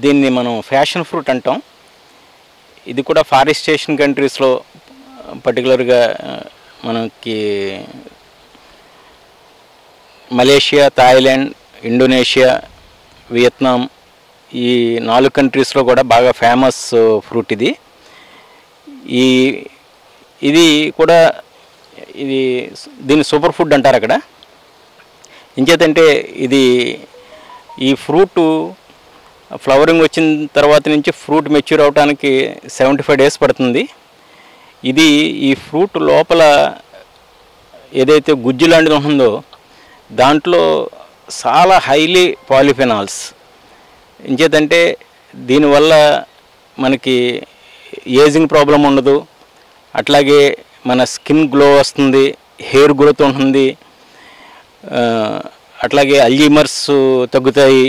దీన్ని మనం fashion fruit అంటాం. ఇది కూడా ఫారెస్ట్ స్టేషన్ కంట్రీస్లో పర్టికులర్గా మనకి మలేషియా, థాయిలాండ్, ఇండోనేషియా, వియత్నాం ఈ 4 కంట్రీస్లో కూడా బాగా ఫేమస్ ఫ్రూట్ ఇది. ఇది కూడా దీన్ని సూపర్ ఫుడ్ అంటారు అక్కడ. ఇంకేతంటే ఈ ఫ్రూటు ఫ్లవరింగ్ వచ్చిన తర్వాత నుంచి ఫ్రూట్ మెచ్యూర్ అవడానికి 75 డేస్ పడుతుంది. ఈ ఫ్రూట్ లోపల ఏదైతే గుజ్జు లాంటిది ఉంటుందో దాంట్లో చాలా హైలీ పాలిఫెనాల్స్. ఇంకేతంటే దీనివల్ల మనకి ఏజింగ్ ప్రాబ్లం ఉండదు, అట్లాగే మన స్కిన్ గ్లో వస్తుంది, హెయిర్ గ్రోత్ ఉంటుంది, అట్లాగే అల్జీమర్స్ తగ్గుతాయి,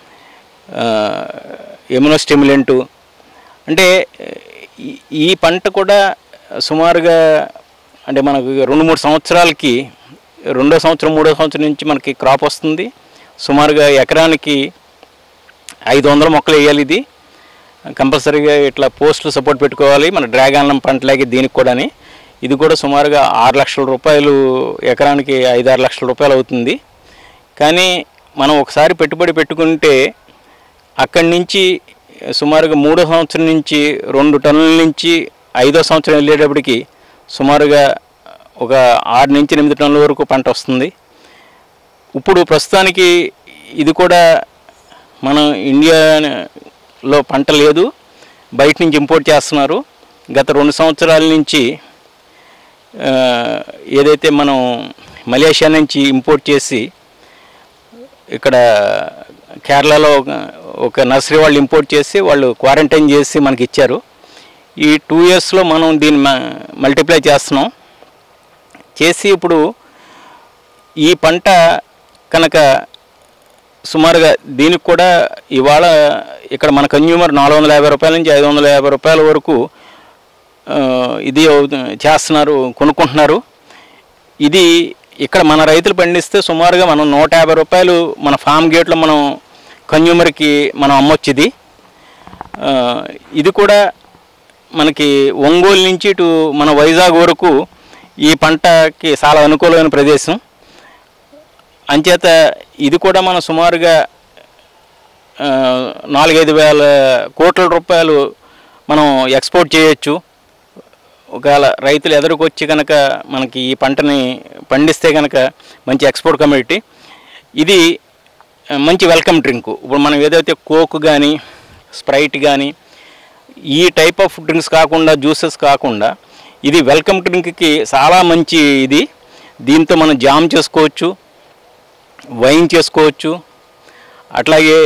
ఇమ్యూనోస్టిమ్యులెంటు. అంటే ఈ పంట కూడా సుమారుగా అంటే మనకు 2-3 సంవత్సరాలకి 2వ సంవత్సరం 3వ సంవత్సరం నుంచి మనకి క్రాప్ వస్తుంది. సుమారుగా ఎకరానికి 500 మొక్కలు వేయాలి. ఇది కంపల్సరీగా ఇట్లా పోస్టులు సపోర్ట్ పెట్టుకోవాలి. మన డ్రాగన్ పంటలాగే దీనికి కూడా. ఇది కూడా సుమారుగా 6 లక్షల రూపాయలు, ఎకరానికి 5-6 లక్షల రూపాయలు అవుతుంది. కానీ మనం ఒకసారి పెట్టుబడి పెట్టుకుంటే అక్కడి నుంచి సుమారుగా 3వ సంవత్సరం నుంచి 2 టన్నుల నుంచి 5వ సంవత్సరం వెళ్ళేటప్పటికి సుమారుగా ఒక 6 నుంచి 8 టన్నుల వరకు పంట వస్తుంది. ఇప్పుడు ప్రస్తుతానికి ఇది కూడా మనం ఇండియాలో పంట లేదు, బయట నుంచి ఇంపోర్ట్ చేస్తున్నారు. గత 2 సంవత్సరాల నుంచి ఏదైతే మనం మలేషియా నుంచి ఇంపోర్ట్ చేసి ఇక్కడ కేరళలో ఒక నర్సరీ వాళ్ళు ఇంపోర్ట్ చేసి వాళ్ళు క్వారంటైన్ చేసి మనకి ఇచ్చారు. ఈ 2 ఇయర్స్లో మనం దీన్ని మల్టిప్లై చేస్తున్నాం. చేసి ఇప్పుడు ఈ పంట కనుక సుమారుగా దీనికి కూడా ఇవాళ ఇక్కడ మన కన్జ్యూమర్ 450 రూపాయల నుంచి 550 రూపాయల వరకు ఇది చేస్తున్నారు, కొనుక్కుంటున్నారు. ఇది ఇక్కడ మన రైతులు పండిస్తే సుమారుగా మనం 150 రూపాయలు మన ఫామ్ గేట్లో మనం కన్జ్యూమర్కి మనం అమ్మొచ్చు. ఇది కూడా మనకి ఒంగోలు నుంచి ఇటు మన వైజాగ్ వరకు ఈ పంటకి చాలా అనుకూలమైన ప్రదేశం. అంచేత ఇది కూడా మనం సుమారుగా 4-5 వేల కోట్ల రూపాయలు మనం ఎక్స్పోర్ట్ చేయొచ్చు. ఒకవేళ రైతులు ఎదురుకొచ్చి కనుక మనకి ఈ పంటని పండిస్తే కనుక మంచి ఎక్స్పోర్ట్ కమ్యూనిటీ. ఇది మంచి వెల్కమ్ డ్రింక్. ఇప్పుడు మనం ఏదైతే కోక్ కానీ స్ప్రైట్ కానీ ఈ టైప్ ఆఫ్ డ్రింక్స్ కాకుండా, జ్యూసెస్ కాకుండా ఇది వెల్కమ్ డ్రింక్కి చాలా మంచి. దీంతో మనం జామ్ చేసుకోవచ్చు, వైన్ చేసుకోవచ్చు, అట్లాగే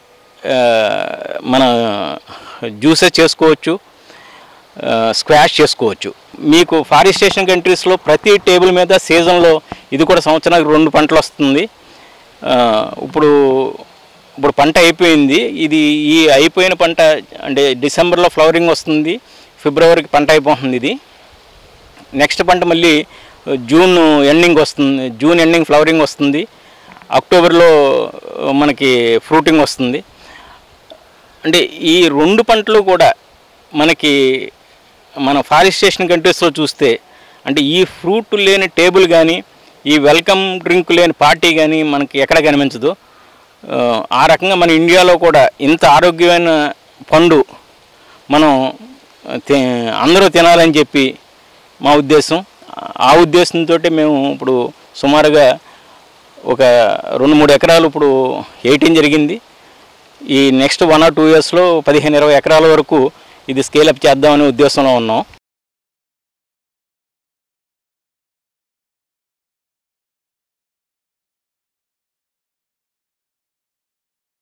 మన జ్యూసెస్ చేసుకోవచ్చు, స్క్వాష్ చేసుకోవచ్చు. మీకు ఫారెస్ట్ స్టేషన్ కంట్రీస్లో ప్రతి టేబుల్ మీద సీజన్లో ఇది కూడా సంవత్సరానికి 2 పంటలు వస్తుంది. ఇప్పుడు పంట అయిపోయింది. ఈ అయిపోయిన పంట అంటే డిసెంబర్లో ఫ్లవరింగ్ వస్తుంది, ఫిబ్రవరికి పంట అయిపోతుంది. ఇది నెక్స్ట్ పంట మళ్ళీ జూన్ ఎండింగ్ వస్తుంది, జూన్ ఎండింగ్ ఫ్లవరింగ్ వస్తుంది, అక్టోబర్లో మనకి ఫ్రూటింగ్ వస్తుంది. అంటే ఈ 2 పంటలు కూడా మనకి మన ఫారెస్ట్ స్టేషన్ కంట్రీస్లో చూస్తే అంటే ఈ ఫ్రూట్ లేని టేబుల్ కానీ ఈ వెల్కమ్ డ్రింక్ లేని పార్టీ కానీ మనకి ఎక్కడ కనిపించదు. ఆ రకంగా మన ఇండియాలో కూడా ఇంత ఆరోగ్యమైన పండు మనం అందరూ తినాలని చెప్పి మా ఉద్దేశం. ఆ ఉద్దేశంతో మేము ఇప్పుడు సుమారుగా ఒక 2-3 ఎకరాలు ఇప్పుడు వేయటం జరిగింది. ఈ నెక్స్ట్ 1 or 2 ఇయర్స్లో 15-20 ఎకరాల వరకు ఇది స్కేలప్ చేద్దామనే ఉద్దేశంలో ఉన్నాం.